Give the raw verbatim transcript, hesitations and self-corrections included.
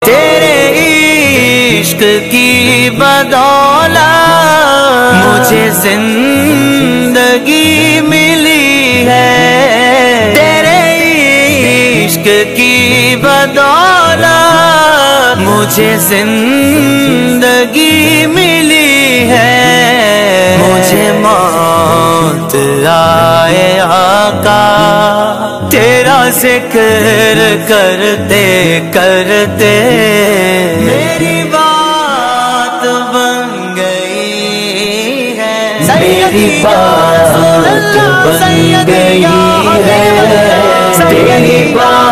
तेरे इश्क की बदौलत मुझे जिंदगी मिली है। तेरे इश्क की बदौलत मुझे जिंदगी मिली है। मुझे मौत आए आका तेरा जिक्र करते करते मेरी बात बन गई है। मेरी बात बन गई है। तेरी बात